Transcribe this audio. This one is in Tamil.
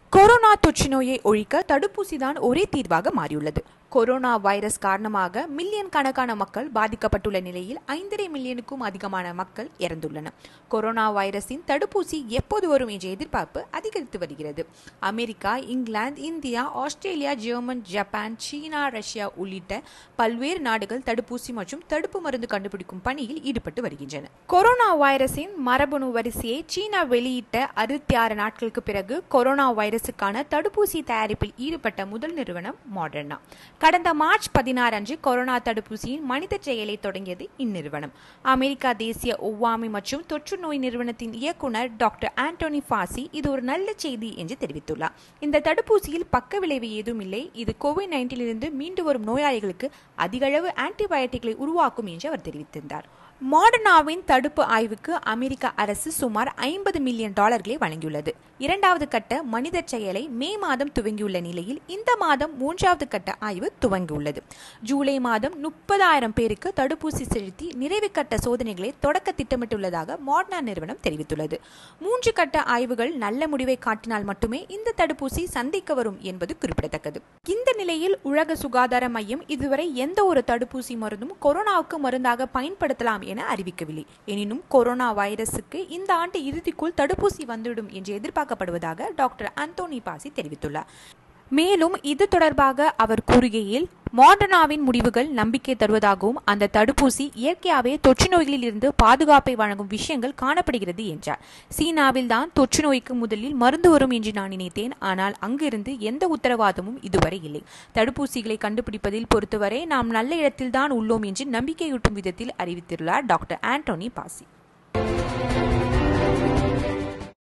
கொரோனா தொற்று நோயை ஒழிக்க தடுப்பூசிதான் ஒரே தீர்வாக மாறியுள்ளது. கொரோனா வைரஸ் காரணமாக மில்லியன் கணக்கான மக்கள் பாதிக்கப்பட்டுள்ள நிலையில் 5.5 மில்லியனுக்கும் அதிகமான மக்கள் இறந்துள்ளனர். கொரோனா வைரஸின் தடுப்பூசி எப்போது வரும் என்ற எதிர்பார்ப்பு அதிகரித்து வருகிறது. America, England, India, Australia, German, Japan, China, Russia உள்ளிட்ட பல்வேறு நாடுகள் தடுப்பூசி மற்றும் தடுப்பு மருந்து கண்டுபிடிக்கும் பணியில் ஈடுபட்டு வருகின்றன. கொரோனா வைரஸின் மரபணு வரிசையை சீனா வெளியிட்ட 66 நாட்களுக்கு பிறகு கொரோனா வைரஸுக்கான தடுப்பூசி தயாரிப்பில் ஈடுபட்ட முதல் நிறுவனம் மாடர்னா. கடந்த மார்ச் 16 அன்று கொரோனா தடுப்பூசியின் மனித செயலை தொடங்கியது இந்நிறுவனம். அமெரிக்கா தேசிய ஒவ்வாமை மற்றும் தொற்று நோய் நிறுவனத்தின் இயக்குனர் டாக்டர் ஆண்டோனி ஃபாசி இது ஒரு நல்ல செய்தி என்று தெரிவித்துள்ளார். இந்த தடுப்பூசியில் பக்க விளைவு ஏதும் இல்லை. இது கோவிட்-19 இருந்து மீண்டு வரும் நோயாளிகளுக்கு அதிகளவு ஆன்டிபயோட்டிக்களை உருவாக்கும் என்று அவர் தெரிவித்திருந்தார். மாடர்னாவின் தடுப்பு ஆய்வுக்கு அமெரிக்க அரசு சுமார் $50 மில்லியன் வழங்கியுள்ளது. இரண்டாவது கட்ட மனித செயலை மே மாதம் துவங்கியுள்ள நிலையில் இந்த மாதம் 3வது கட்ட ஆய்வு துவங்கியுள்ளது. ஜூலை மாதம் 30,000 பேருக்கு தடுப்பூசி செலுத்தி நிறைவு கட்ட சோதனைகளை தொடக்க திட்டமிட்டுள்ளதாக மாடர்னா நிறுவனம் தெரிவித்துள்ளது. 3 கட்ட ஆய்வுகள் நல்ல முடிவை காட்டினால் மட்டுமே இந்த தடுப்பூசி சந்தைக்கு வரும் என்பது குறிப்பிடத்தக்கது. இந்த நிலையில் உலக சுகாதார மையம் இதுவரை எந்த ஒரு தடுப்பூசி மருந்தும் கொரோனாவுக்கு மருந்தாக பயன்படுத்தலாம் என அறிவிக்கவில்லை. எனினும் கொரோனா வைரசுக்கு இந்த ஆண்டு இறுதிக்குள் தடுப்பூசி வந்துவிடும் என்று எதிர்பார்க்கப்படுவதாக டாக்டர் ஆண்டோனி பாசி தெரிவித்துள்ளார். மேலும் இது தொடர்பாக அவர் கூறுகையில், மாடர்னாவின் முடிவுகள் நம்பிக்கை தருவதாகவும் அந்த தடுப்பூசி இயற்கையாகவே தொற்று நோய்களில் இருந்து பாதுகாப்பை வழங்கும் விஷயங்கள் காணப்படுகிறது என்றார். சீனாவில் தான் தொற்று நோய்க்கு முதலில் மருந்து வரும் என்று நான் நினைத்தேன். ஆனால் அங்கிருந்து எந்த உத்தரவாதமும் இதுவரை இல்லை. தடுப்பூசிகளை கண்டுபிடிப்பதில் பொறுத்தவரை நாம் நல்ல இடத்தில்தான் உள்ளோம் என்று நம்பிக்கையூட்டும் விதத்தில் அறிவித்துள்ளார் டாக்டர் ஆண்டோனி பாசி.